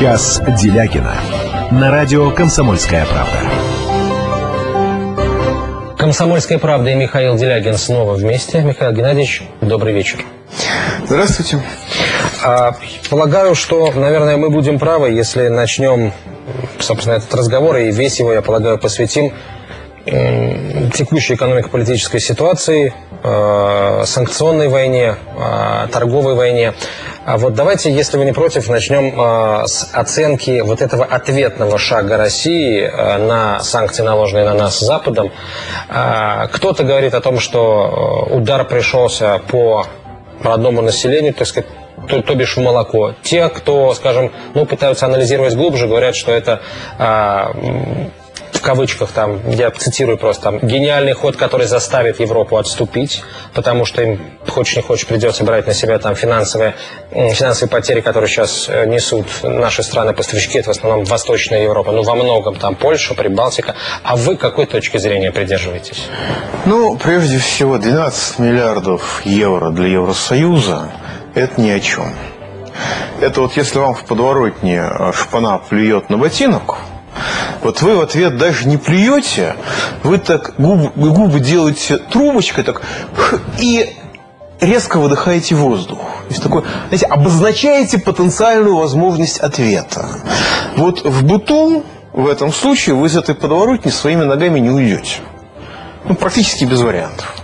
«Час Делягина» на радио «Комсомольская правда». «Комсомольская правда» и Михаил Делягин снова вместе. Михаил Геннадьевич, добрый вечер. Здравствуйте. Полагаю, что, наверное, мы будем правы, если начнем, собственно, этот разговор, и весь его, я полагаю, посвятим текущей экономико-политической ситуации, санкционной войне, торговой войне. Вот давайте, если вы не против, начнем с оценки вот этого ответного шага России на санкции, наложенные на нас Западом. Кто-то говорит о том, что удар пришелся по родному населению, так сказать, то бишь в молоко. Те, кто, скажем, пытаются анализировать глубже, говорят, что это в кавычках, там, я цитирую просто, там, гениальный ход, который заставит Европу отступить, потому что им, хочешь не хочешь, придется брать на себя там финансовые потери, которые сейчас несут наши страны-поставщики, это в основном Восточная Европа, во многом там Польша, Прибалтика. А вы какой точки зрения придерживаетесь? Прежде всего, 12 миллиардов евро для Евросоюза – это ни о чем. Это вот если вам в подворотне шпана плюет на ботинок, вот вы в ответ даже не плюете, вы так губы делаете трубочкой так, и резко выдыхаете воздух. То есть такой, знаете, обозначаете потенциальную возможность ответа. Вот в быту в этом случае вы из этой подворотни своими ногами не уйдете. Практически без вариантов.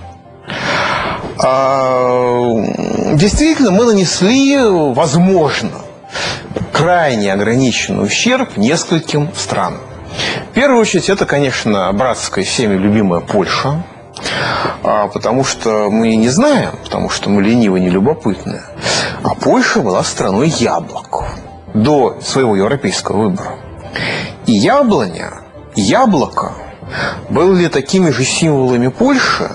Действительно, мы нанесли, возможно, крайне ограниченный ущерб нескольким странам. В первую очередь, это, конечно, братская всеми любимая Польша, потому что мы не знаем, потому что мы ленивые, нелюбопытные. А Польша была страной яблок до своего европейского выбора. И яблоко были такими же символами Польши,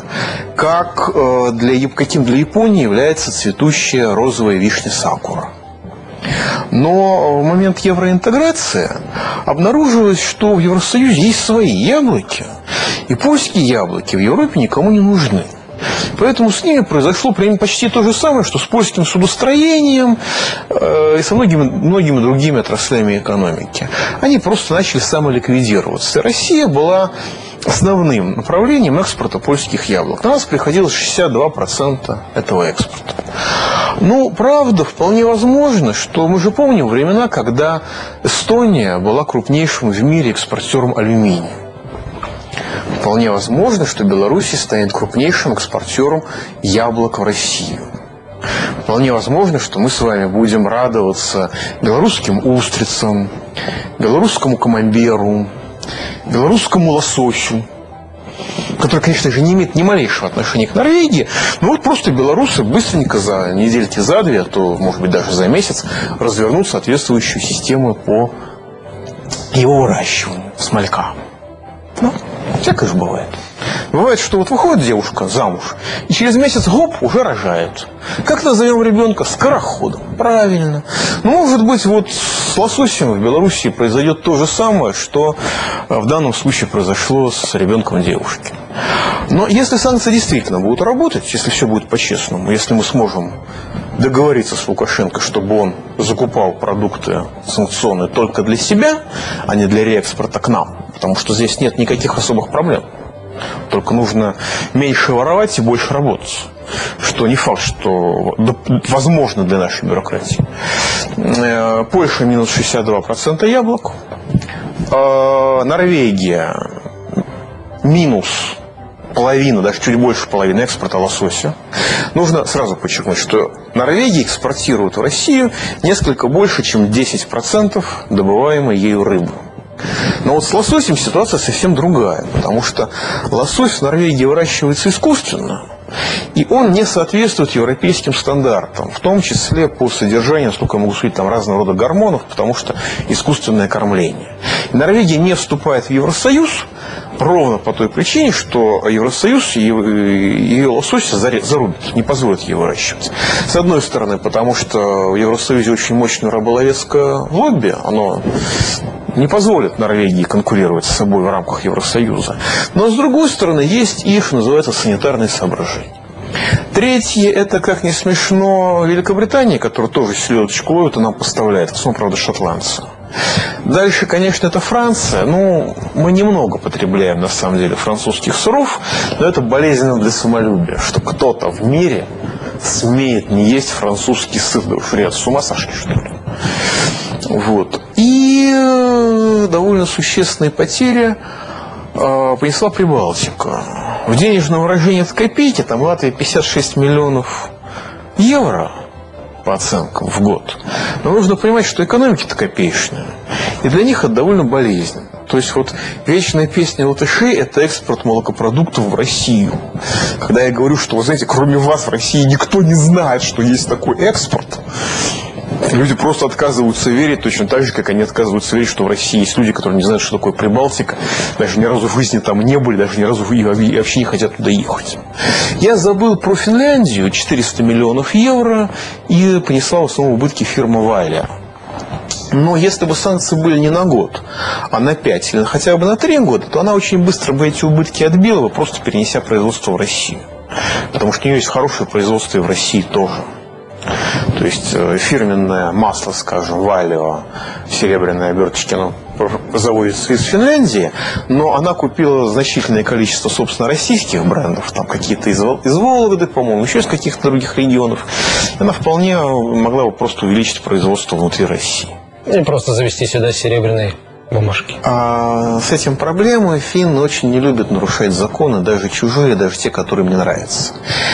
каким для Японии является цветущая розовая вишня сакура. Но в момент евроинтеграции обнаружилось, что в Евросоюзе есть свои яблоки, и польские яблоки в Европе никому не нужны. Поэтому с ними произошло почти то же самое, что с польским судостроением и со многими другими отраслями экономики. Они просто начали самоликвидироваться. И Россия была основным направлением экспорта польских яблок. На нас приходилось 62% этого экспорта. Правда, вполне возможно, что мы же помним времена, когда Эстония была крупнейшим в мире экспортером алюминия. Вполне возможно, что Беларусь станет крупнейшим экспортером яблок в Россию. Вполне возможно, что мы с вами будем радоваться белорусским устрицам, белорусскому камамберу, белорусскому лососю, который, конечно же, не имеет ни малейшего отношения к Норвегии, но просто белорусы быстренько за недельки за две, а то, может быть, даже за месяц развернут соответствующую систему по его выращиванию смолька. Всякое же бывает. Бывает, что выходит девушка замуж, и через месяц, уже рожает. Как назовем ребенка? Скороходом. Правильно. Может быть, с лососем в Беларуси произойдет то же самое, что в данном случае произошло с ребенком девушки. Но если санкции действительно будут работать, если все будет по-честному, если мы сможем договориться с Лукашенко, чтобы он закупал продукты санкционные только для себя, а не для реэкспорта к нам, потому что здесь нет никаких особых проблем. Только нужно меньше воровать и больше работать. Что не факт, что возможно для нашей бюрократии. Польша минус 62% яблок. Норвегия минус половина, даже чуть больше половины экспорта лосося. Нужно сразу подчеркнуть, что Норвегия экспортирует в Россию несколько больше, чем 10% добываемой ею рыбы. Но с лососем ситуация совсем другая, потому что лосось в Норвегии выращивается искусственно, и он не соответствует европейским стандартам, в том числе по содержанию, насколько я могу судить, разного рода гормонов, потому что искусственное кормление. И Норвегия не вступает в Евросоюз ровно по той причине, что Евросоюз ее лосося зарубит, не позволит ей выращивать. С одной стороны, потому что в Евросоюзе очень мощное раболовецкое лобби, оно не позволит Норвегии конкурировать с собой в рамках Евросоюза. Но, с другой стороны, есть их, называется, санитарные соображения. Третье, это, как не смешно, Великобритания, которая тоже селедочку ловит и нам поставляет, в основном, правда, шотландцы. Дальше, конечно, это Франция. Ну, мы немного потребляем, на самом деле, французских сыров, но это болезненно для самолюбия, что кто-то в мире смеет не есть французский сыр. Да уж, ребят, с ума сошли, что ли? Вот. И довольно существенные потери понесла Прибалтика. В денежном выражении это копейки, там Латвия 56 миллионов евро по оценкам в год. Но нужно понимать, что экономики-то копеечные. И для них это довольно болезненно. То есть вот вечная песня латышей – это экспорт молокопродуктов в Россию. Когда я говорю, что, вы знаете, кроме вас в России никто не знает, что есть такой экспорт, люди просто отказываются верить, точно так же, как они отказываются верить, что в России есть люди, которые не знают, что такое Прибалтика, даже ни разу в жизни там не были, даже ни разу и вообще не хотят туда ехать. Я забыл про Финляндию, 400 миллионов евро, и понесла в основном убытки фирма Вайлер. Но если бы санкции были не на год, а на 5 или хотя бы на 3 года, то она очень быстро бы эти убытки отбила бы, просто перенеся производство в Россию. Потому что у нее есть хорошее производство и в России тоже. То есть фирменное масло, скажем, Валио, серебряные оберточки, оно заводится из Финляндии, но она купила значительное количество, собственно, российских брендов, там какие-то из Вологды, по-моему, еще из каких-то других регионов. Она вполне могла бы просто увеличить производство внутри России. Или просто завести сюда серебряные бумажки. А с этим проблемы. Финны очень не любят нарушать законы, даже чужие, даже те, которые им не нравятся.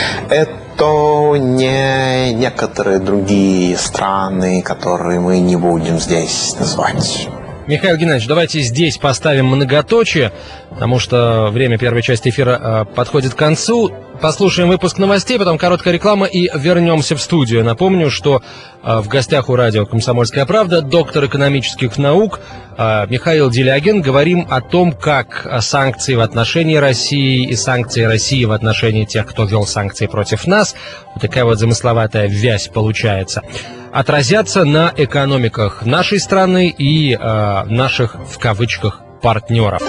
Это не некоторые другие страны, которые мы не будем здесь назвать. Михаил Геннадьевич, давайте здесь поставим многоточие, потому что время первой части эфира подходит к концу. Послушаем выпуск новостей, потом короткая реклама и вернемся в студию. Напомню, что в гостях у радио «Комсомольская правда» доктор экономических наук Михаил Делягин. Говорим о том, как санкции в отношении России и санкции России в отношении тех, кто ввел санкции против нас, вот такая вот замысловатая вязь получается, отразятся на экономиках нашей страны и наших, в кавычках, партнеров.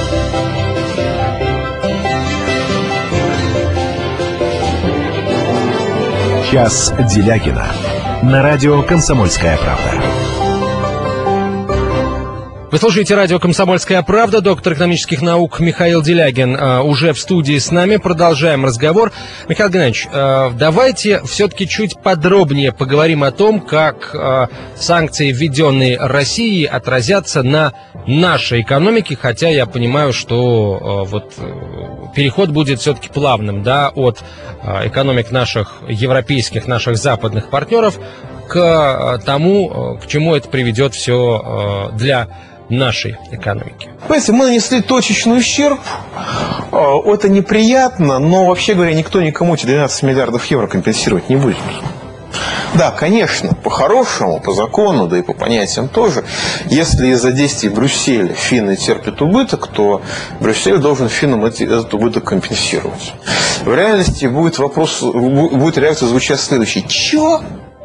Час Делягина на радио «Комсомольская правда». Вы слушаете радио «Комсомольская правда». Доктор экономических наук Михаил Делягин уже в студии с нами. Продолжаем разговор. Михаил Геннадьевич, давайте все-таки чуть подробнее поговорим о том, как санкции, введенные Россией, отразятся на нашей экономике. Хотя я понимаю, что переход будет все-таки плавным, да, от экономик наших европейских, наших западных партнеров к тому, к чему это приведет все для нашей экономики. Понимаете, мы нанесли точечный ущерб. Это неприятно, но, вообще говоря, никто никому эти 12 миллиардов евро компенсировать не будет. Да, конечно, по-хорошему, по закону, да и по понятиям тоже, если из-за действий Брюсселя финны терпят убыток, то Брюссель должен финнам этот убыток компенсировать. В реальности будет реакция звучать следующей. Чё?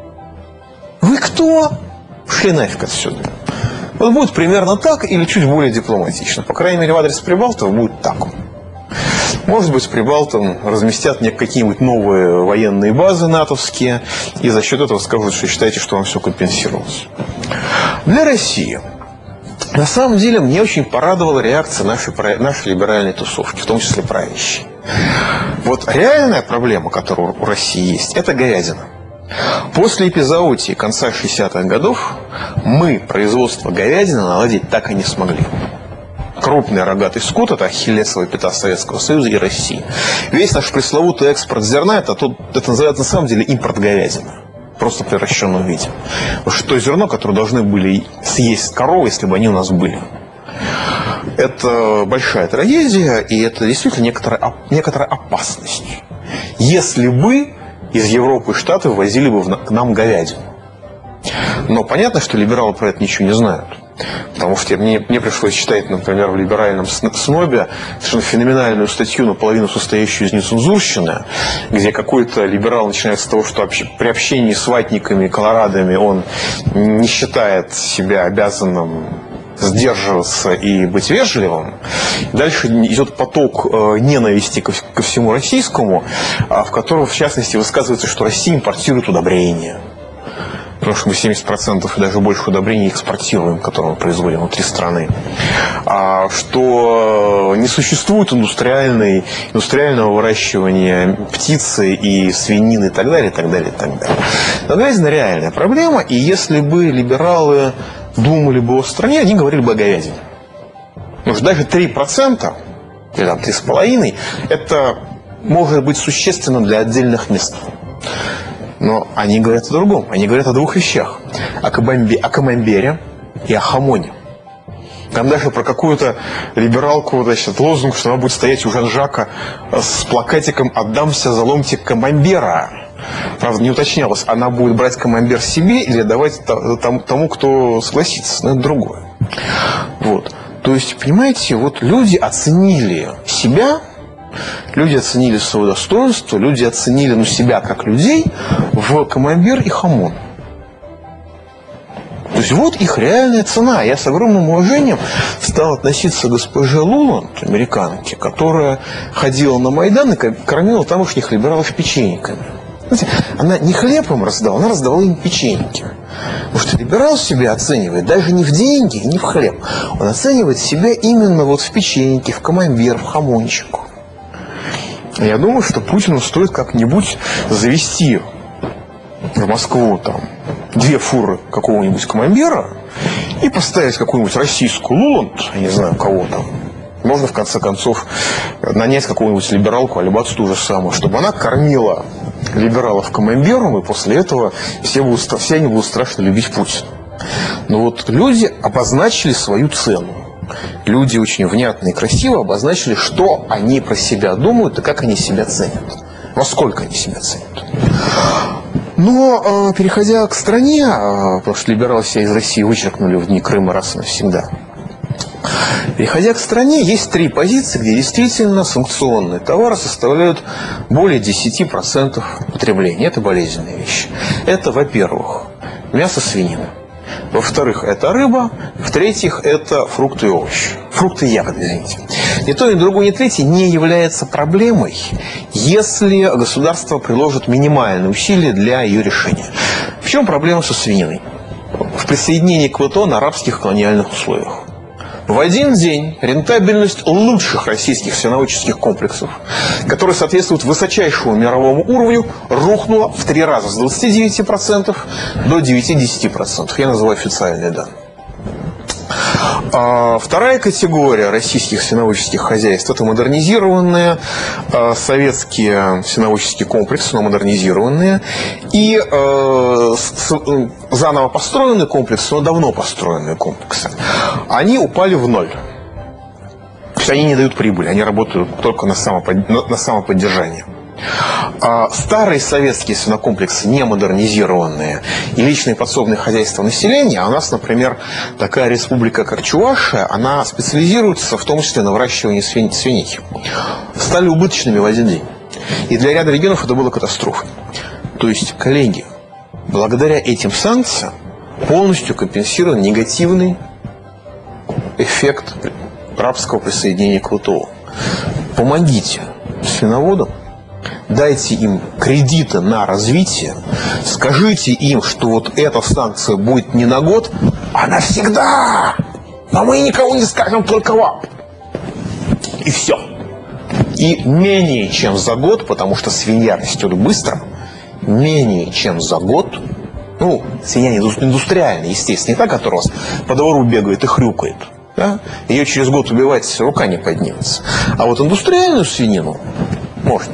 Вы кто? Шли нафиг отсюда. Вот будет примерно так или чуть более дипломатично. По крайней мере, в адрес прибалтов будет так. Может быть, прибалтам разместят какие-нибудь новые военные базы натовские, и за счет этого скажут, что считаете, что вам все компенсировалось. Для России, на самом деле, мне очень порадовала реакция нашей либеральной тусовки, в том числе правящей. Вот реальная проблема, которая у России есть, это говядина. После эпизоотии конца 60-х годов мы производство говядины наладить так и не смогли. Крупный рогатый скот – это ахиллесова пята Советского Союза и России. Весь наш пресловутый экспорт зерна – это называется на самом деле импорт говядины. Просто в превращенном виде. Потому что то зерно, которое должны были съесть коровы, если бы они у нас были. Это большая трагедия, и это действительно некоторая опасность. Если бы из Европы и Штатов возили бы к нам говядину. Но понятно, что либералы про это ничего не знают. Потому что мне пришлось читать, например, в либеральном СНОБе совершенно феноменальную статью, наполовину состоящую из нецензурщины, где какой-то либерал начинает с того, что при общении с ватниками, колорадами он не считает себя обязанным сдерживаться и быть вежливым. Дальше идет поток ненависти ко всему российскому, в котором, в частности, высказывается, что Россия импортирует удобрения. потому что мы 70% и даже больше удобрений экспортируем, которые мы производим внутри страны, что не существует индустриального выращивания птицы и свинины и так далее, и так далее, и так далее. Но говядина реальная проблема, и если бы либералы думали бы о стране, они говорили бы о говядине. Потому что даже 3%, или там 3,5%, это может быть существенно для отдельных мест. Но они говорят о другом. Они говорят о двух вещах. О камамбере и о хамоне. Там даже про какую-то либералку, значит, лозунг, что она будет стоять у Жан-Жака с плакатиком «Отдамся за ломтик камамбера». Правда, не уточнялось, она будет брать камамбер себе или давать тому, кто согласится. Но это другое. Вот. То есть, понимаете, вот люди оценили себя, люди оценили свое достоинство, люди оценили себя как людей в камамбер и хамон. То есть вот их реальная цена. Я с огромным уважением стал относиться к госпоже Луланд, американке, которая ходила на Майдан и кормила тамошних либералов печеньками. Знаете, она не хлеб им раздавала, она раздавала им печеньки. Потому что либерал себя оценивает даже не в деньги, не в хлеб. Он оценивает себя именно вот в печеньке, в камамбер, в хамончику. Я думаю, что Путину стоит как-нибудь завести в Москву там 2 фуры какого-нибудь камамбера и поставить какую-нибудь российскую Луланд, я не знаю, кого там. Можно, в конце концов, нанять какую-нибудь либералку, Альбац ту же самую, чтобы она кормила либералов камамбером, и после этого все они будут страшно любить Путина. Но вот люди обозначили свою цену. Люди очень внятно и красиво обозначили, что они про себя думают и как они себя ценят. Во сколько они себя ценят. Но, переходя к стране, потому что либералы себя из России вычеркнули в дни Крыма раз и навсегда. Переходя к стране, есть 3 позиции, где действительно санкционные товары составляют более 10% потребления. Это болезненные вещи. Это, во-первых, мясо свинины. Во-вторых, это рыба. В-третьих, это фрукты и овощи. Фрукты и ягоды, извините. Ни то, ни другое, ни третье не является проблемой, если государство приложит минимальные усилия для ее решения. В чем проблема со свининой? В присоединении к ВТО на арабских колониальных условиях. В один день рентабельность лучших российских свиноводческих комплексов, которые соответствуют высочайшему мировому уровню, рухнула в 3 раза, с 29% до 9-10%. Я называю официальные данные. Вторая категория российских свиноводческих хозяйств – это модернизированные советские свиноводческие комплексы, но модернизированные, и заново построенные комплексы, но давно построенные комплексы. Они упали в ноль. То есть они не дают прибыли, они работают только на самоподдержание. Старые советские свинокомплексы, не модернизированные, и личные подсобные хозяйства населения, а у нас, например, такая республика, как Чувашия, она специализируется в том числе на выращивании свиней, стали убыточными в один день. И для ряда регионов это было катастрофой. То есть, коллеги, благодаря этим санкциям полностью компенсирован негативный эффект рабского присоединения к ВТО. Помогите свиноводам, дайте им кредиты на развитие, скажите им, что вот эта санкция будет не на год, а навсегда. Но мы никого не скажем, только вам. И все. И менее чем за год, потому что свинья растет быстро, менее чем за год, ну, свинья индустриальная, естественно, не та, которая у вас по двору бегает и хрюкает. Да? Ее через год убивать рука не поднимется. А вот индустриальную свинину можно.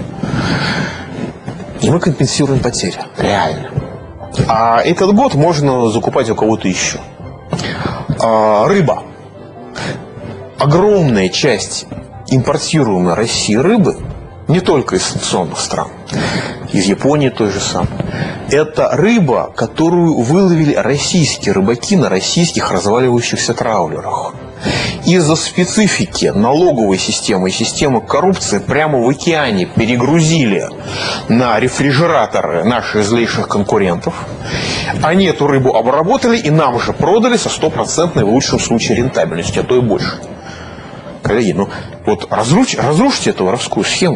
И мы компенсируем потери. Реально. А этот год можно закупать у кого-то еще. Рыба. Огромная часть импортируемой России рыбы, не только из санкционных стран, из Японии той же самой, это рыба, которую выловили российские рыбаки на российских разваливающихся траулерах. Из-за специфики налоговой системы и системы коррупции прямо в океане перегрузили на рефрижераторы наших злейших конкурентов. Они эту рыбу обработали и нам же продали со 100% в лучшем случае рентабельностью, а то и больше. Коллеги, ну вот разрушите эту воровскую схему.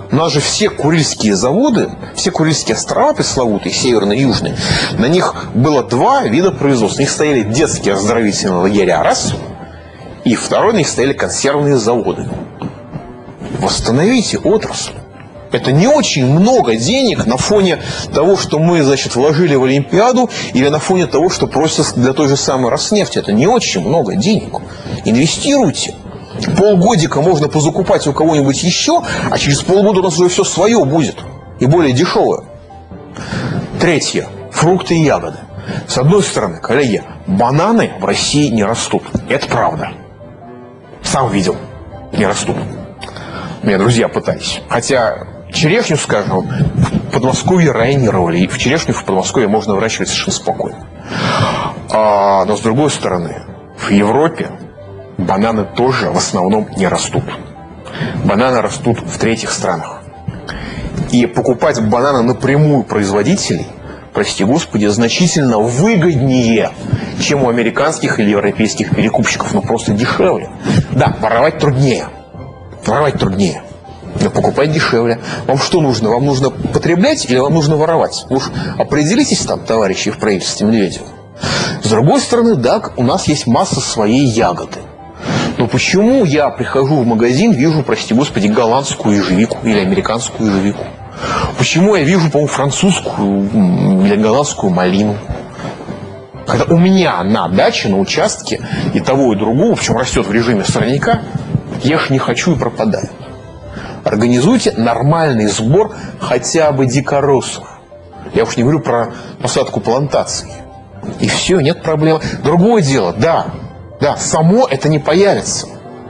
У нас же все Курильские заводы, все Курильские острова пресловутые, северные и южные, на них было два вида производства. На них стояли детские оздоровительные лагеря, раз, и второй, на них стояли консервные заводы. Восстановите отрасль. Это не очень много денег на фоне того, что мы, значит, вложили в Олимпиаду, или на фоне того, что просят для той же самой Роснефти. Это не очень много денег. Инвестируйте. Полгодика можно позакупать у кого-нибудь еще, а через полгода у нас уже все свое будет. И более дешевое. Третье. Фрукты и ягоды. С одной стороны, коллеги, бананы в России не растут. Это правда. Сам видел. Не растут. Меня друзья пытались. Хотя черешню, скажем, в Подмосковье районировали. И в черешню в Подмосковье можно выращивать совершенно спокойно. Но с другой стороны, в Европе бананы тоже в основном не растут. Бананы растут в третьих странах. И покупать бананы напрямую производителей, прости господи, значительно выгоднее, чем у американских или европейских перекупщиков. Ну просто дешевле. Да, воровать труднее. Воровать труднее. Но покупать дешевле. Вам что нужно? Вам нужно потреблять или вам нужно воровать? Вы уж определитесь там, товарищи в правительстве Медведева. С другой стороны, да, у нас есть масса своей ягоды. Но почему я прихожу в магазин, вижу, прости господи, голландскую ежевику или американскую ежевику? Почему я вижу, по-моему, французскую или голландскую малину? Когда у меня на даче, на участке и того, и другого, причем растет в режиме сорняка, я их не хочу и пропадаю. Организуйте нормальный сбор хотя бы дикоросов. Я уж не говорю про посадку плантаций. И все, нет проблем. Другое дело, да, само это не появится.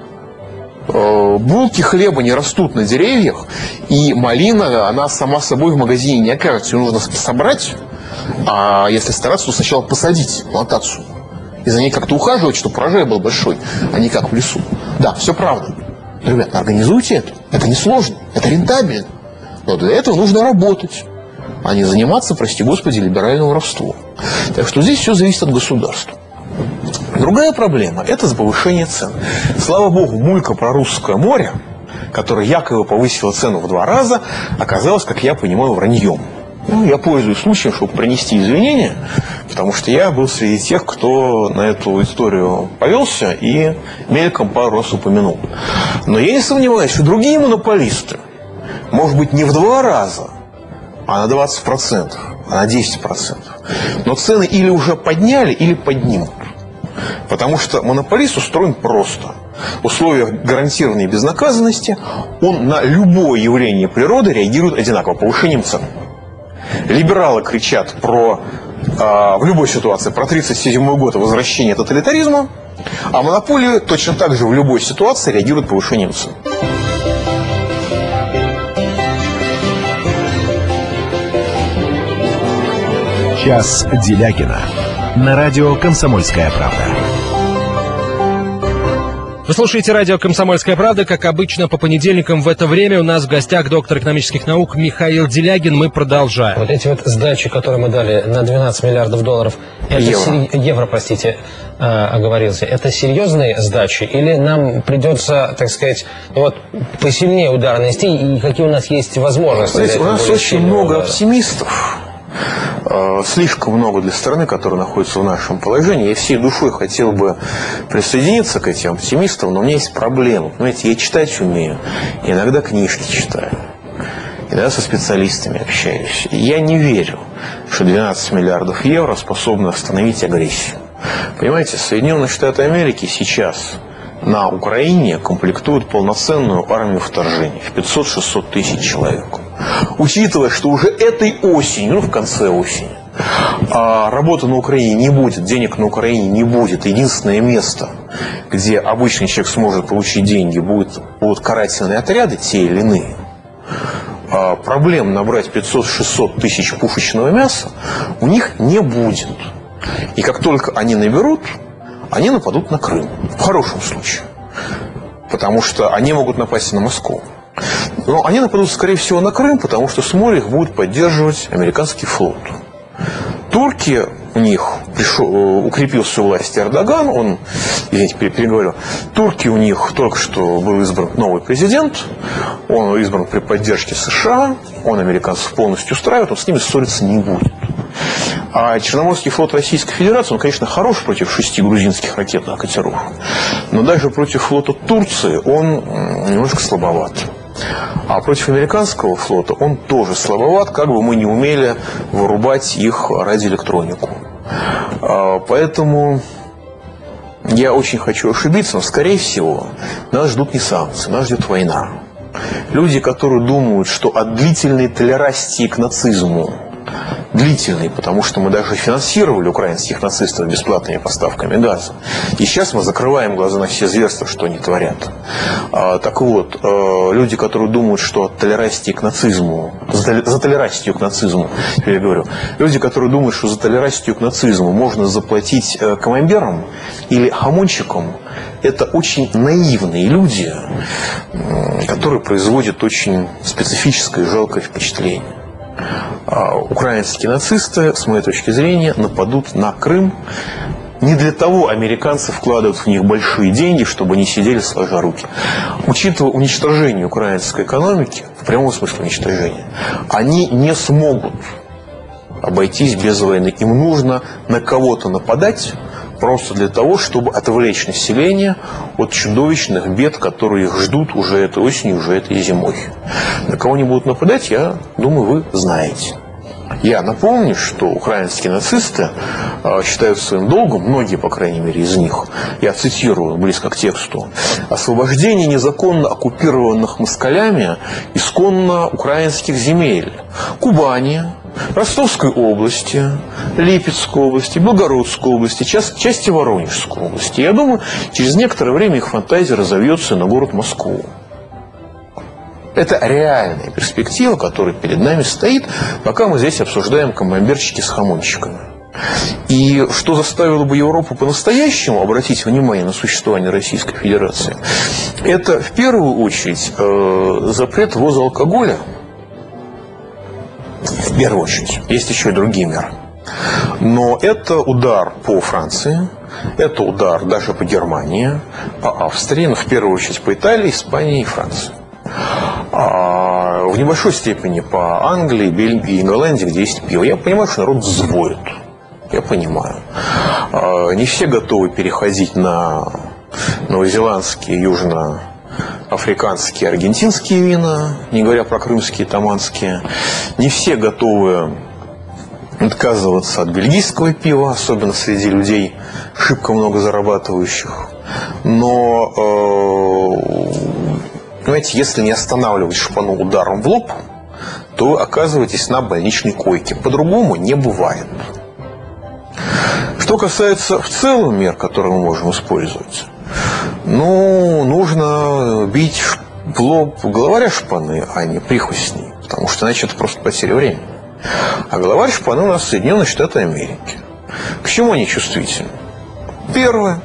Булки хлеба не растут на деревьях, и малина, она сама собой в магазине не окажется. Ее нужно собрать, а если стараться, то сначала посадить плантацию. И за ней как-то ухаживать, чтобы урожай был большой, а не как в лесу. Да, все правда. Но, ребята, организуйте это. Это несложно, это рентабельно. Но для этого нужно работать, а не заниматься, прости господи, либеральным воровством. Так что здесь все зависит от государства. Другая проблема – это повышение цен. Слава богу, мулька про Русское море, которая якобы повысила цену в 2 раза, оказалась, как я понимаю, враньем. Я пользуюсь случаем, чтобы принести извинения, потому что я был среди тех, кто на эту историю повелся и мельком пару раз упомянул. Но я не сомневаюсь, что другие монополисты, может быть, не в 2 раза, а на 20%, а на 10%. Но цены или уже подняли, или поднимут. Потому что монополист устроен просто. В условиях гарантированной безнаказанности он на любое явление природы реагирует одинаково, повышением цен. Либералы кричат в любой ситуации про 1937 год и возвращение тоталитаризма, а монополии точно так же в любой ситуации реагируют повышением цен. Час Делягина на радио «Комсомольская правда». Вы слушаете радио «Комсомольская правда». Как обычно, по понедельникам в это время у нас в гостях доктор экономических наук Михаил Делягин. Мы продолжаем. Вот эти вот сдачи, которые мы дали на 12 миллиардов долларов, евро, простите, оговорился, это серьезные сдачи? Или нам придется, так сказать, посильнее удар нанести? И какие у нас есть возможности? Знаете, у нас очень много оптимистов. Слишком много для страны, которая находится в нашем положении. Я всей душой хотел бы присоединиться к этим оптимистам, но у меня есть проблема. Понимаете, я читать умею, иногда книжки читаю, иногда со специалистами общаюсь. И я не верю, что 12 миллиардов евро способны остановить агрессию. Понимаете, Соединенные Штаты Америки сейчас на Украине комплектуют полноценную армию вторжения в 500-600 тысяч человек. Учитывая, что уже этой осенью, в конце осени, работы на Украине не будет, денег на Украине не будет. Единственное место, где обычный человек сможет получить деньги, будут карательные отряды, те или иные. Проблем набрать 500-600 тысяч пушечного мяса у них не будет. И как только они наберут, они нападут на Крым. В хорошем случае. Потому что они могут напасть на Москву. Но они нападут, скорее всего, на Крым, потому что с моря их будет поддерживать американский флот. Турки, у них укрепился у власти Эрдоган, он, извините, переговорю, турки у них только что был избран новый президент, он избран при поддержке США, он американцев полностью устраивает, он с ними ссориться не будет. А Черноморский флот Российской Федерации, он, конечно, хорош против 6 грузинских ракетных катеров, но даже против флота Турции он немножко слабоват. А против американского флота он тоже слабоват, как бы мы не умели вырубать их радиоэлектронику. Поэтому я очень хочу ошибиться, но, скорее всего, нас ждут не санкции, нас ждет война. Люди, которые думают, что от длительной толерантности к нацизму, длительный, потому что мы даже финансировали украинских нацистов бесплатными поставками газа. И сейчас мы закрываем глаза на все зверства, что они творят. Так вот, люди, которые думают, что от толерантности к нацизму, за толерантностью к нацизму, я говорю, люди, которые думают, что за толерантностью к нацизму можно заплатить камамберам или хамончикам, это очень наивные люди, которые производят очень специфическое и жалкое впечатление. Украинские нацисты, с моей точки зрения, нападут на Крым. Не для того американцы вкладывают в них большие деньги, чтобы они сидели сложа руки. Учитывая уничтожение украинской экономики, в прямом смысле уничтожения, они не смогут обойтись без войны. Им нужно на кого-то нападать, просто для того, чтобы отвлечь население от чудовищных бед, которые их ждут уже этой осенью, уже этой зимой. На кого они будут нападать, я думаю, вы знаете. Я напомню, что украинские нацисты считают своим долгом, многие, по крайней мере, из них, я цитирую близко к тексту, освобождение незаконно оккупированных москалями исконно украинских земель Кубани, Ростовской области, Липецкой области, Белгородской области, части Воронежской области. Я думаю, через некоторое время их фантазия разовьется на город Москву. Это реальная перспектива, которая перед нами стоит, пока мы здесь обсуждаем камамберчики с хамончиками. И что заставило бы Европу по-настоящему обратить внимание на существование Российской Федерации, это в первую очередь запрет ввоза алкоголя. В первую очередь. Есть еще и другие меры. Но это удар по Франции, это удар даже по Германии, по Австрии, но в первую очередь по Италии, Испании и Франции. А в небольшой степени по Англии, Бельгии и Голландии, где есть пиво. Я понимаю, что народ взводит. Я понимаю. Не все готовы переходить на новозеландские, южноафриканские, аргентинские вина, не говоря про крымские, таманские. Не все готовы отказываться от бельгийского пива, особенно среди людей, шибко много зарабатывающих. Но, понимаете, если не останавливать шпану ударом в лоб, то вы оказываетесь на больничной койке. По-другому не бывает. Что касается в целом мер, которые мы можем использовать, нужно бить в лоб главаря шпаны, а не прихвостней, потому что иначе это просто потеря времени. А главарь шпаны у нас Соединенные Штаты Америки. К чему они чувствительны? Первое.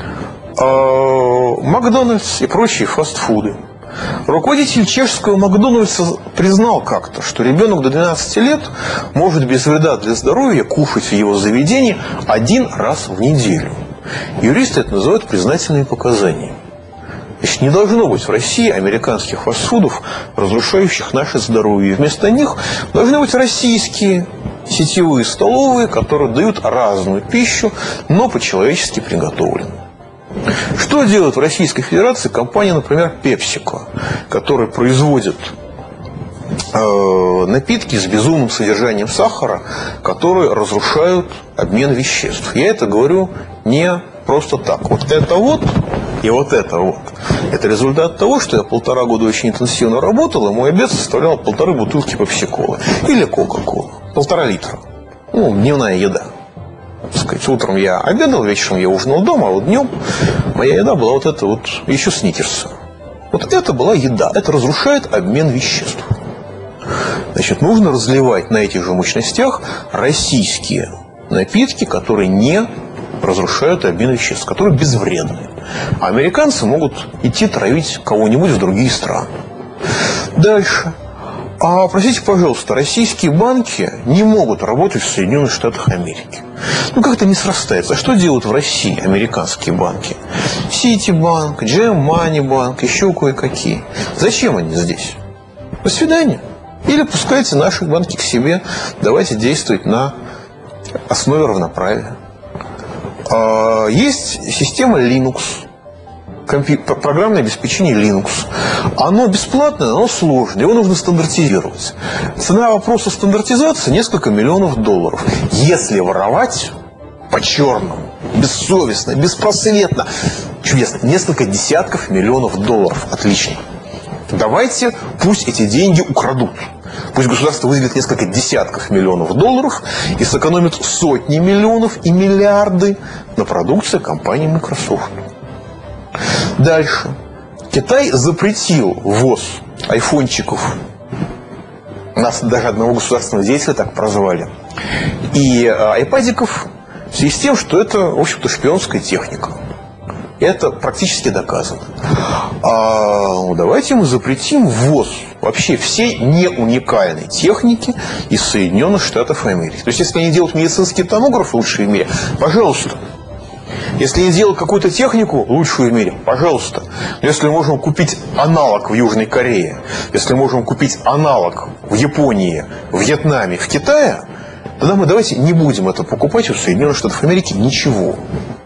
Макдональдс и прочие фастфуды. Руководитель чешского Макдональдса признал как-то, что ребенок до 12 лет может без вреда для здоровья кушать в его заведении 1 раз в неделю. Юристы это называют признательными показаниями. Значит, не должно быть в России американских фастфудов, разрушающих наше здоровье. Вместо них должны быть российские сетевые столовые, которые дают разную пищу, но по-человечески приготовленную. Что делает в Российской Федерации компания, например, PepsiCo, которая производит напитки с безумным содержанием сахара, которые разрушают обмен веществ? Я это говорю не просто так. Вот это вот и вот это вот. Это результат того, что я 1,5 года очень интенсивно работал, и мой обед составлял 1,5 бутылки пепси-колы или кока-колы. 1,5 литра. Дневная еда. Так сказать, утром я обедал, вечером я ужинал дома, а вот днем моя еда была вот это вот, еще сникерсы. Вот это была еда. Это разрушает обмен веществ. Значит, нужно разливать на этих же мощностях российские напитки, которые не разрушают обмен веществ, которые безвредны. А американцы могут идти травить кого-нибудь в другие страны. Дальше. А, простите, пожалуйста, российские банки не могут работать в Соединенных Штатах Америки. Ну, как-то не срастается. А что делают в России американские банки? Ситибанк, GM Money Банк, еще кое-какие. Зачем они здесь? До свидания. Или пускайте наши банки к себе. Давайте действовать на основе равноправия. Есть система Linux. Программное обеспечение Linux. Оно бесплатное, оно сложное, его нужно стандартизировать. Цена вопроса стандартизации несколько миллионов долларов. Если воровать по-черному, бессовестно, беспросветно, чудесно, несколько десятков миллионов долларов. Отлично. Давайте пусть эти деньги украдут. Пусть государство выделит несколько десятков миллионов долларов и сэкономит сотни миллионов и миллиарды на продукции компании Microsoft. Дальше. Китай запретил ввоз айфончиков. Нас даже одного государственного деятеля так прозвали. И айпадиков в связи с тем, что это, в общем-то, шпионская техника. Это практически доказано. Давайте мы запретим ввоз вообще всей не уникальной техники из Соединенных Штатов Америки. То есть, если они делают медицинский томограф лучший в мире, пожалуйста. Если они делают какую-то технику лучшую в мире, пожалуйста. Но если мы можем купить аналог в Южной Корее, если мы можем купить аналог в Японии, в Вьетнаме, в Китае, тогда мы давайте не будем это покупать у Соединенных Штатов Америки ничего.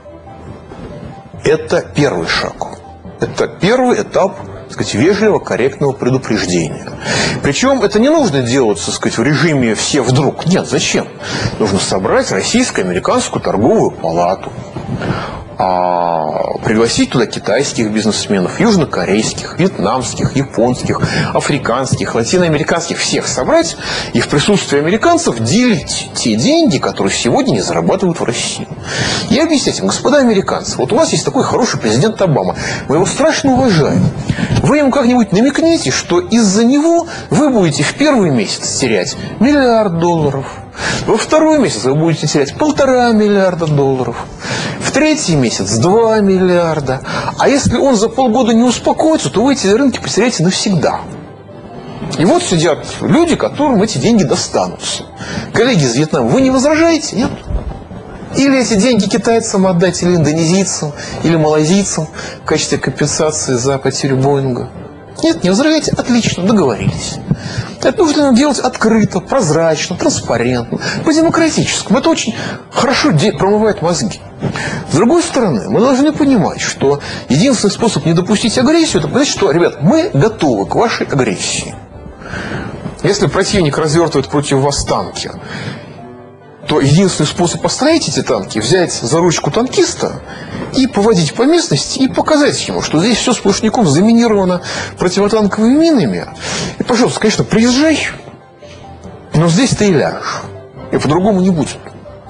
Это первый шаг. Это первый этап, так сказать, вежливого, корректного предупреждения. Причем это не нужно делать, так сказать, в режиме «все вдруг». Нет, зачем? Нужно собрать российско-американскую торговую палату, пригласить туда китайских бизнесменов, южнокорейских, вьетнамских, японских, африканских, латиноамериканских, всех собрать и в присутствии американцев делить те деньги, которые сегодня не зарабатывают в России. И объяснять им: господа американцы, вот у вас есть такой хороший президент Обама, мы его страшно уважаем. Вы ему как-нибудь намекните, что из-за него вы будете в первый месяц терять $1 миллиард, во второй месяц вы будете терять $1,5 миллиарда, в третий месяц 2 миллиарда. А если он за полгода не успокоится, то вы эти рынки потеряете навсегда. И вот сидят люди, которым эти деньги достанутся. Коллеги из Вьетнама, вы не возражаете? Нет? Или эти деньги китайцам отдать, или индонезийцам, или малайзийцам в качестве компенсации за потерю Боинга? Нет, не возражаете? Отлично, договорились. Это нужно делать открыто, прозрачно, транспарентно, по-демократическому. Это очень хорошо промывает мозги. С другой стороны, мы должны понимать, что единственный способ не допустить агрессию — это понять, что, ребят, мы готовы к вашей агрессии. Если противник развертывает против вас танки, то единственный способ остановить эти танки — взять за ручку танкиста и поводить по местности и показать ему, что здесь все сплошняком заминировано противотанковыми минами. И, пожалуйста, конечно, приезжай, но здесь ты и ляжешь. И по-другому не будет.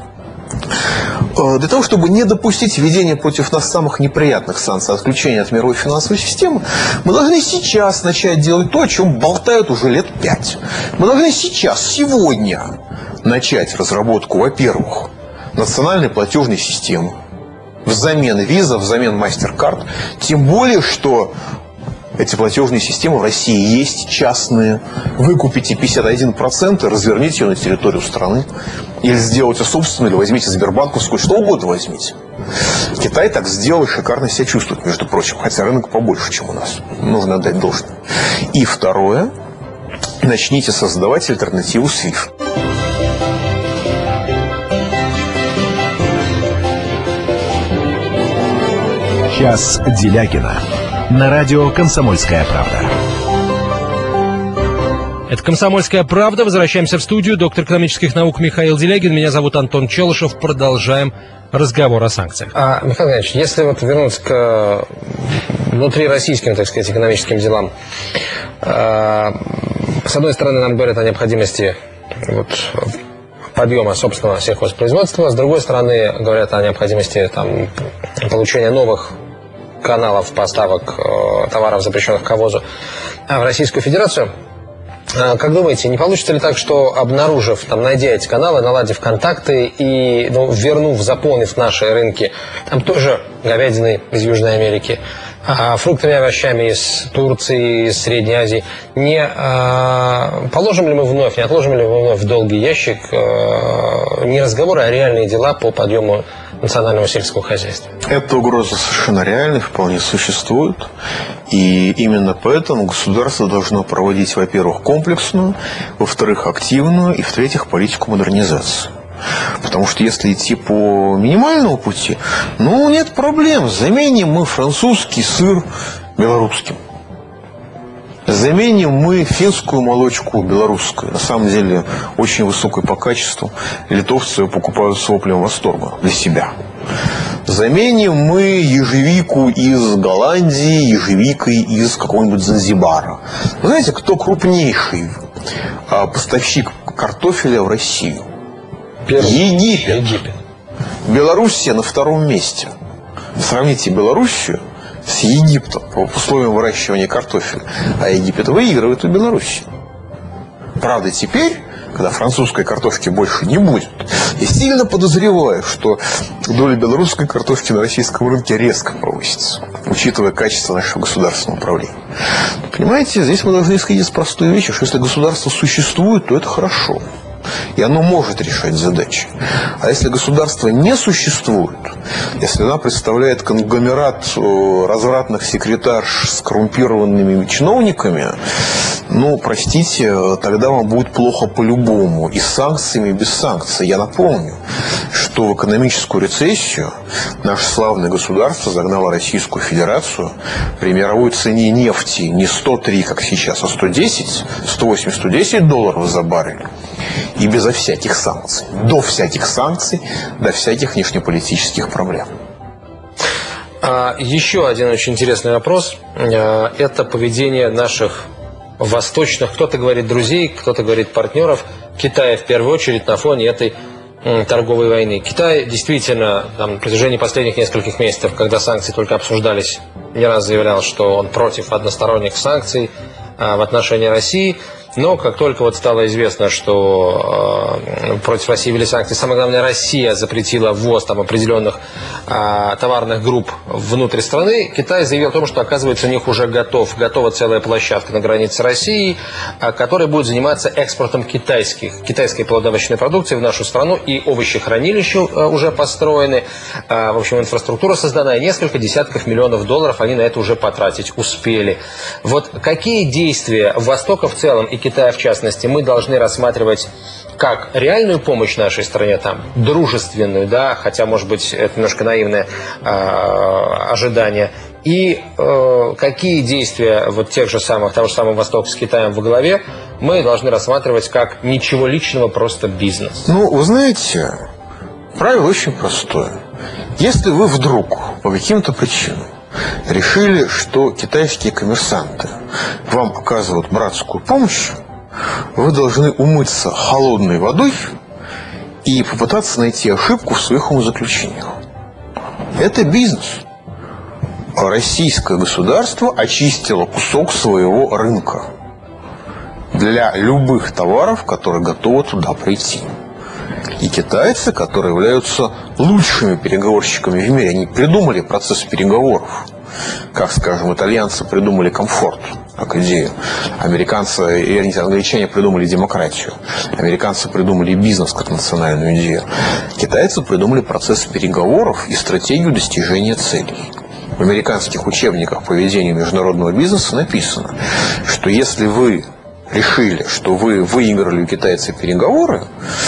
Для того, чтобы не допустить введения против нас самых неприятных санкций, отключения от мировой финансовой системы, мы должны сейчас начать делать то, о чем болтают уже лет 5. Мы должны сейчас, сегодня начать разработку, во-первых, национальной платежной системы, взамен виза, взамен MasterCard. Тем более, что эти платежные системы в России есть частные. Выкупите 51% и разверните ее на территорию страны. Или сделайте собственную, или возьмите сбербанковскую, что угодно возьмите. Китай так сделал и шикарно себя чувствует, между прочим. Хотя рынок побольше, чем у нас. Нужно отдать должное. И второе. Начните создавать альтернативу SWIFT. Час Делягина на радио «Комсомольская правда». Это «Комсомольская правда». Возвращаемся в студию. Доктор экономических наук Михаил Делягин. Меня зовут Антон Челышев. Продолжаем разговор о санкциях. Михаил Ильич, если вот вернуться к внутрироссийским, так сказать, экономическим делам, с одной стороны, нам говорят о необходимости подъема собственного сельхозпроизводства, с другой стороны, говорят о необходимости получения новых каналов поставок товаров, запрещенных к ввозу, в Российскую Федерацию. Как думаете, не получится ли так, что, обнаружив, найдя эти каналы, наладив контакты и вернув, заполнив наши рынки, там тоже говядины из Южной Америки, фруктами и овощами из Турции, из Средней Азии, не отложим ли мы вновь в долгий ящик не разговоры, а реальные дела по подъему национального сельского хозяйства? Эта угроза совершенно реальна, вполне существует. И именно поэтому государство должно проводить, во-первых, комплексную, во-вторых, активную и, в-третьих, политику модернизации. Потому что если идти по минимальному пути, нет проблем. Заменим мы французский сыр белорусским. Заменим мы финскую молочку белорусской. На самом деле, очень высокой по качеству. Литовцы ее покупают с воплем восторга для себя. Заменим мы ежевику из Голландии ежевикой из какого-нибудь Занзибара. Вы знаете, кто крупнейший поставщик картофеля в Россию? Египет. Белоруссия на втором месте. Сравните Белоруссию с Египтом по условиям выращивания картофеля. А Египет выигрывает у Белоруссии. Правда, теперь, когда французской картошки больше не будет, я сильно подозреваю, что доля белорусской картошки на российском рынке резко повысится, учитывая качество нашего государственного управления. Понимаете, здесь мы должны исходить из простой вещи, что если государство существует, то это хорошо. И оно может решать задачи. А если государство не существует, если она представляет конгломерат развратных секретарш с коррумпированными чиновниками, простите, тогда вам будет плохо по-любому. И с санкциями, и без санкций. Я напомню, что в экономическую рецессию наше славное государство загнало Российскую Федерацию при мировой цене нефти не 103, как сейчас, а 110, 108, 110 долларов за баррель. И безо всяких санкций. До всяких санкций, до всяких внешнеполитических проблем. Еще один очень интересный вопрос. Это поведение наших восточных, кто-то говорит друзей, кто-то говорит партнеров, Китая в первую очередь на фоне этой торговой войны. Китай действительно на протяжении последних нескольких месяцев, когда санкции только обсуждались, не раз заявлял, что он против односторонних санкций в отношении России. Но как только стало известно, что против России ввели санкции, самое главное, Россия запретила ввоз определенных товарных групп внутрь страны, Китай заявил о том, что, оказывается, у них уже готова целая площадка на границе России, которая будет заниматься экспортом китайской плодовочной продукции в нашу страну, и овощехранилища уже построены. В общем, инфраструктура создана, и несколько десятков миллионов долларов они на это уже потратить успели. Какие действия Востока в целом и Китая в частности мы должны рассматривать как реальную помощь нашей стране, дружественную, хотя, может быть, это немножко наивное ожидание, и какие действия того же самого Востока с Китаем во главе мы должны рассматривать как ничего личного, просто бизнес? Вы знаете, правило очень простое. Если вы вдруг по каким-то причинам решили, что китайские коммерсанты вам оказывают братскую помощь, вы должны умыться холодной водой и попытаться найти ошибку в своих умозаключениях. Это бизнес. Российское государство очистило кусок своего рынка для любых товаров, которые готовы туда прийти. И китайцы, которые являются лучшими переговорщиками в мире, они придумали процесс переговоров. Как, скажем, итальянцы придумали комфорт, как идею. Англичане придумали демократию. Американцы придумали бизнес как национальную идею. Китайцы придумали процесс переговоров и стратегию достижения целей. В американских учебниках по ведению международного бизнеса написано, что если вы решили, что вы выиграли у китайцев переговоры,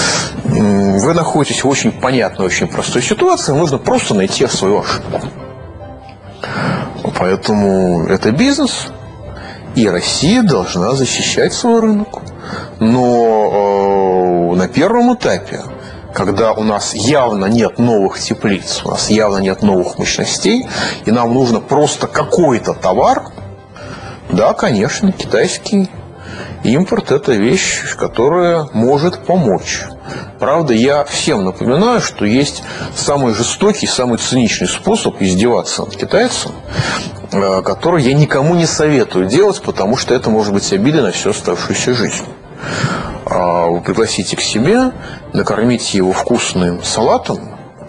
вы находитесь в очень понятной, очень простой ситуации, нужно просто найти свою ошибку. Поэтому это бизнес, и Россия должна защищать свой рынок. Но на первом этапе, когда у нас явно нет новых теплиц, у нас явно нет новых мощностей, и нам нужно просто какой-то товар, да, конечно, китайский импорт – это вещь, которая может помочь. Правда, я всем напоминаю, что есть самый жестокий, самый циничный способ издеваться над китайцем, который я никому не советую делать, потому что это может быть обидой на всю оставшуюся жизнь. Вы пригласите к себе, накормите его вкусным салатом,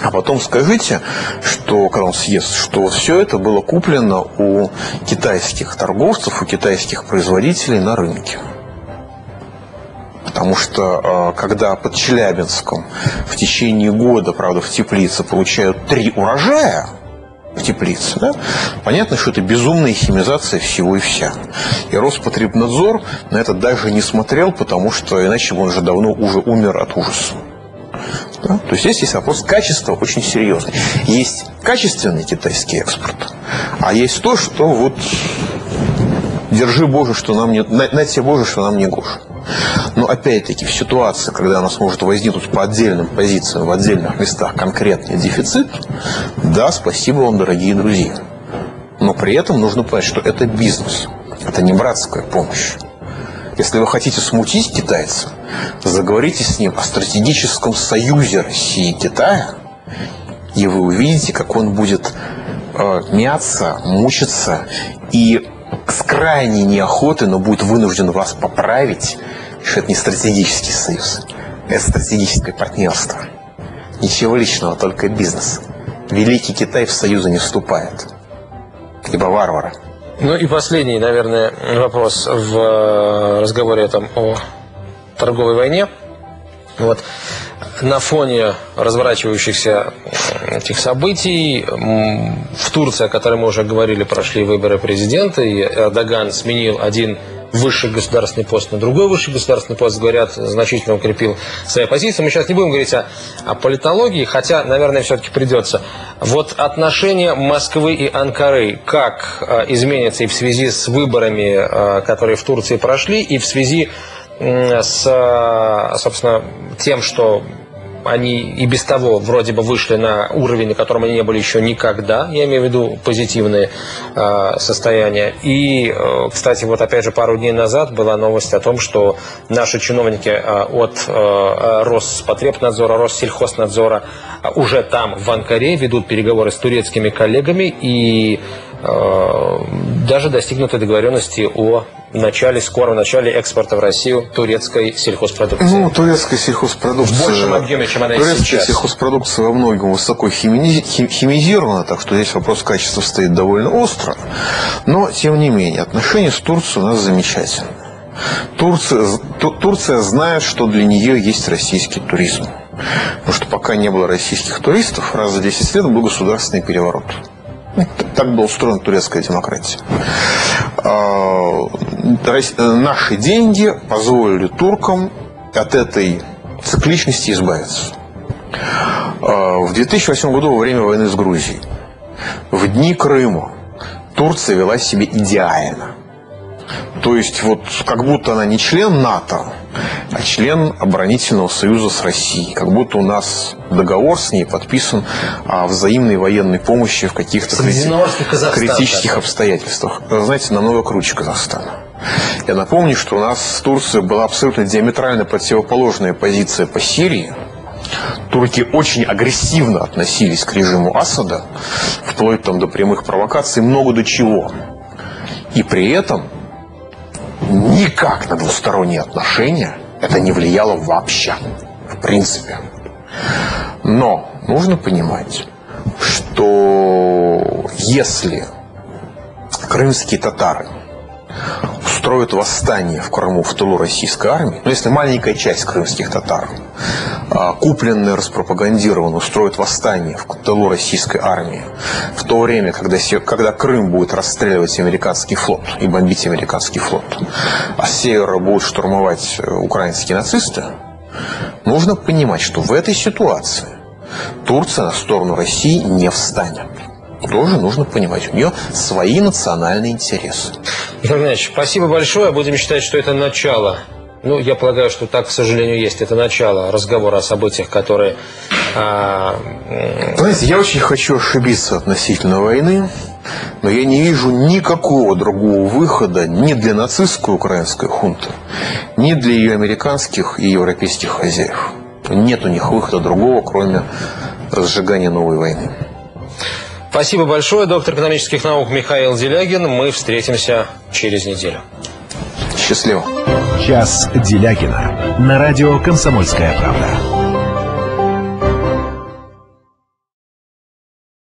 А потом скажите, что, когда он съест, что все это было куплено у китайских торговцев, у китайских производителей на рынке. Потому что, когда под Челябинском в течение года, правда, в теплице получают 3 урожая, в теплице, да, понятно, что это безумная химизация всего и вся. И Роспотребнадзор на это даже не смотрел, потому что иначе бы он же давно уже умер от ужаса. Да? То есть здесь есть вопрос качества очень серьезный. Есть качественный китайский экспорт, а есть то, что вот держи Боже, что нам не... на тебе Боже, что нам не гоже. Но опять-таки в ситуации, когда у нас может возникнуть по отдельным позициям в отдельных местах конкретный дефицит, да, спасибо вам, дорогие друзья. Но при этом нужно понять, что это бизнес, это не братская помощь. Если вы хотите смутить китайца, заговорите с ним о стратегическом союзе России и Китая, и вы увидите, как он будет мяться, мучиться и с крайней неохотой, но будет вынужден вас поправить, что это не стратегический союз, это стратегическое партнерство. Ничего личного, только бизнес. Великий Китай в союзы не вступает, ибо варвары. Ну и последний, наверное, вопрос в разговоре там о торговой войне. Вот. На фоне разворачивающихся этих событий в Турции, о которой мы уже говорили, прошли выборы президента, и Эрдоган сменил один высший государственный пост на другой высший государственный пост, говорят, значительно укрепил свои позиции. Мы сейчас не будем говорить о политологии, хотя, наверное, все-таки придется. Вот отношения Москвы и Анкары, как изменятся и в связи с выборами, которые в Турции прошли, и в связи с, собственно, тем, что они и без того вроде бы вышли на уровень, на котором они не были еще никогда, я имею в виду позитивные состояния. И, кстати, вот опять же пару дней назад была новость о том, что наши чиновники от Роспотребнадзора, Россельхознадзора уже там, в Анкаре, ведут переговоры с турецкими коллегами и даже достигнуты договоренности о скором начале экспорта в Россию турецкой сельхозпродукции. Ну, турецкая сельхозпродукция... В большем объеме, чем она есть сейчас. Турецкая сельхозпродукция во многом высоко химизирована, так что здесь вопрос качества стоит довольно остро. Но, тем не менее, отношения с Турцией у нас замечательные. Турция знает, что для нее есть российский туризм. Потому что пока не было российских туристов, раз за 10 лет был государственный переворот. Так была устроена турецкая демократия. Наши деньги позволили туркам от этой цикличности избавиться. В 2008 году, во время войны с Грузией, в дни Крыма, Турция вела себя идеально. То есть, вот как будто она не член НАТО, а член оборонительного союза с Россией. Как будто у нас договор с ней подписан о взаимной военной помощи в каких-то критических обстоятельствах. Знаете, намного круче Казахстана. Я напомню, что у нас с Турцией была абсолютно диаметрально противоположная позиция по Сирии. Турки очень агрессивно относились к режиму Асада, вплоть там до прямых провокаций, много до чего. И при этом никак на двусторонние отношения это не влияло вообще, в принципе. Но нужно понимать, что если крымские татары устроят восстание в Крыму в тылу российской армии, но если маленькая часть крымских татар, купленная, распропагандированная, устроит восстание в тылу российской армии в то время, когда Крым будет расстреливать американский флот и бомбить американский флот, а с севера будут штурмовать украинские нацисты, нужно понимать, что в этой ситуации Турция на сторону России не встанет. Тоже нужно понимать, у нее свои национальные интересы. Михаил Геннадьевич, спасибо большое. Будем считать, что это начало. Ну, я полагаю, что так, к сожалению, есть. Это начало разговора о событиях, которые... Знаете, я очень хочу ошибиться относительно войны, но я не вижу никакого другого выхода ни для нацистской украинской хунты, ни для ее американских и европейских хозяев. Нет у них выхода другого, кроме разжигания новой войны. Спасибо большое. Доктор экономических наук Михаил Делягин. Мы встретимся через неделю. Счастливо. Час Делягина на радио «Комсомольская правда».